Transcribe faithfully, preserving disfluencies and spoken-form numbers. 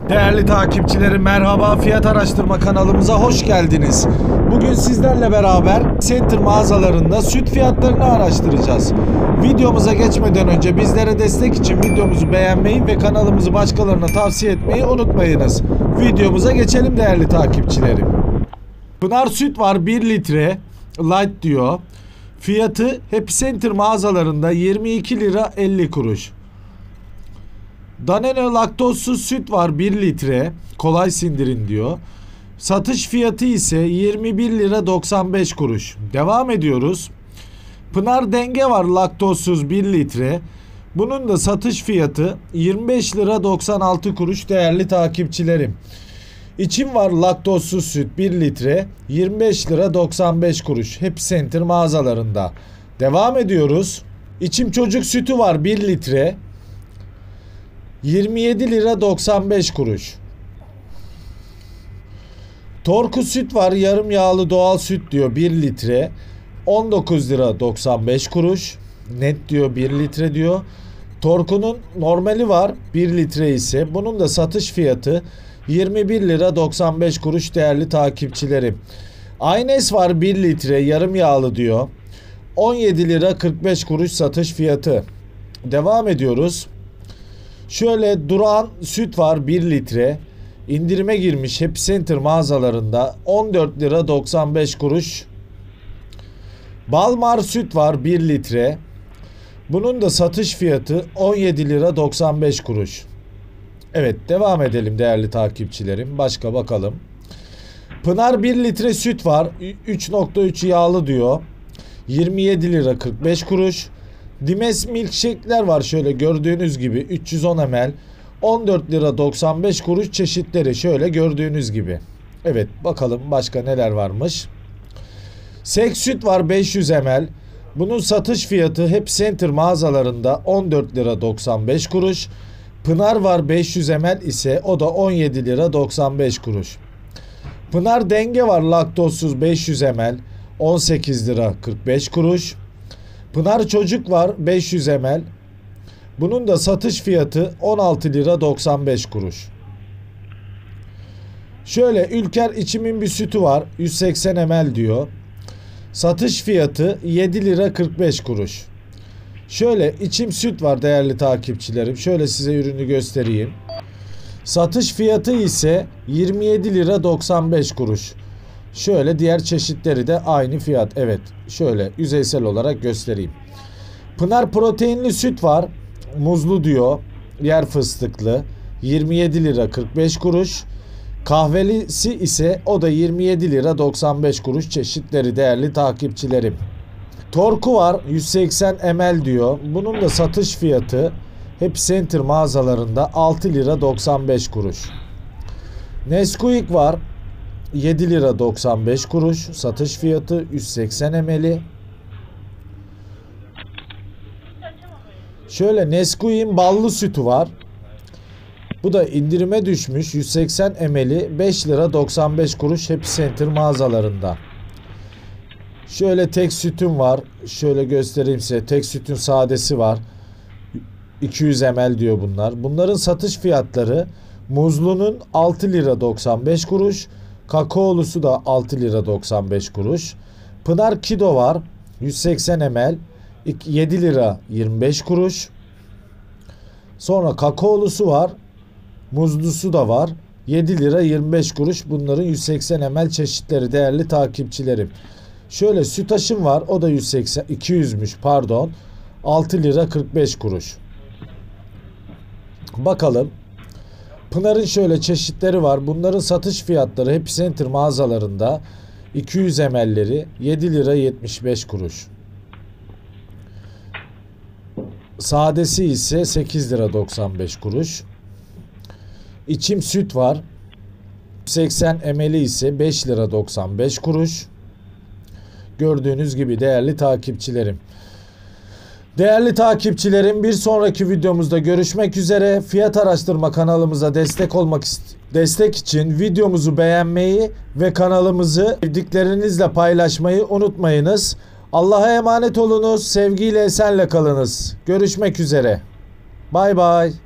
Değerli takipçilerim merhaba, fiyat araştırma kanalımıza hoş geldiniz. Bugün sizlerle beraber Center mağazalarında süt fiyatlarını araştıracağız. Videomuza geçmeden önce bizlere destek için videomuzu beğenmeyi ve kanalımızı başkalarına tavsiye etmeyi unutmayınız. Videomuza geçelim değerli takipçilerim. Pınar süt var bir litre light diyor. Fiyatı Happy Center mağazalarında yirmi iki lira elli kuruş. Danone laktozsuz süt var bir litre. Kolay sindirin diyor. Satış fiyatı ise yirmi bir lira doksan beş kuruş. Devam ediyoruz. Pınar denge var laktozsuz bir litre. Bunun da satış fiyatı yirmi beş lira doksan altı kuruş değerli takipçilerim. İçim var laktozsuz süt bir litre yirmi beş lira doksan beş kuruş. Happy Center mağazalarında. Devam ediyoruz. İçim çocuk sütü var bir litre. yirmi yedi lira doksan beş kuruş. Torku süt var yarım yağlı doğal süt diyor bir litre on dokuz lira doksan beş kuruş. Net diyor bir litre diyor. Torku'nun normali var bir litre ise bunun da satış fiyatı yirmi bir lira doksan beş kuruş değerli takipçilerim. Aynes var bir litre yarım yağlı diyor on yedi lira kırk beş kuruş satış fiyatı. Devam ediyoruz. Şöyle Durağan süt var bir litre. İndirime girmiş Happy Center mağazalarında on dört lira doksan beş kuruş. Balmar süt var bir litre. Bunun da satış fiyatı on yedi lira doksan beş kuruş. Evet, devam edelim değerli takipçilerim. Başka bakalım. Pınar bir litre süt var. üç nokta üç yağlı diyor. yirmi yedi lira kırk beş kuruş. Dimes milkshake'ler var şöyle gördüğünüz gibi üç yüz on mililitre on dört lira doksan beş kuruş çeşitleri şöyle gördüğünüz gibi. Evet, bakalım başka neler varmış. Sek süt var beş yüz mililitre. Bunun satış fiyatı Happy Center mağazalarında on dört lira doksan beş kuruş. Pınar var beş yüz mililitre ise o da on yedi lira doksan beş kuruş. Pınar denge var laktozsuz beş yüz mililitre on sekiz lira kırk beş kuruş. Pınar çocuk var beş yüz mililitre. Bunun da satış fiyatı on altı lira doksan beş kuruş. Şöyle Ülker içimin bir sütü var yüz seksen mililitre diyor. Satış fiyatı yedi lira kırk beş kuruş. Şöyle içim süt var değerli takipçilerim. Şöyle size ürünü göstereyim. Satış fiyatı ise yirmi yedi lira doksan beş kuruş. Şöyle diğer çeşitleri de aynı fiyat. Evet, şöyle yüzeysel olarak göstereyim. Pınar proteinli süt var. Muzlu diyor. Yer fıstıklı. yirmi yedi lira kırk beş kuruş. Kahvelisi ise o da yirmi yedi lira doksan beş kuruş çeşitleri değerli takipçilerim. Torku var yüz seksen mililitre diyor. Bunun da satış fiyatı Happy Center mağazalarında altı lira doksan beş kuruş. Nesquik var yedi lira doksan beş kuruş. Satış fiyatı yüz seksen mililitre. Şöyle Nesquik'in ballı sütü var. Bu da indirime düşmüş yüz seksen mililitre beş lira doksan beş kuruş Happy Center mağazalarında. Şöyle tek sütüm var. Şöyle göstereyim size. Tek sütün sadesi var. iki yüz mililitre diyor bunlar. Bunların satış fiyatları muzlunun altı lira doksan beş kuruş. Kakaolusu da altı lira doksan beş kuruş. Pınar Kido var. yüz seksen mililitre yedi lira yirmi beş kuruş. Sonra kakaolusu var. Muzlusu da var. yedi lira yirmi beş kuruş. Bunların yüz seksen mililitre çeşitleri değerli takipçilerim. Şöyle Sütaş'ım var. O da yüz seksen iki yüzmüş pardon. altı lira kırk beş kuruş. Bakalım. Pınar'ın şöyle çeşitleri var. Bunların satış fiyatları Happy Center mağazalarında iki yüz mililitre'leri yedi lira yetmiş beş kuruş. Sadesi ise sekiz lira doksan beş kuruş. İçim süt var. seksen mililitre ise beş lira doksan beş kuruş. Gördüğünüz gibi değerli takipçilerim. Değerli takipçilerim, bir sonraki videomuzda görüşmek üzere. Fiyat araştırma kanalımıza destek olmak destek için videomuzu beğenmeyi ve kanalımızı sevdiklerinizle paylaşmayı unutmayınız. Allah'a emanet olunuz. Sevgiyle, esenle kalınız. Görüşmek üzere. Bay bay.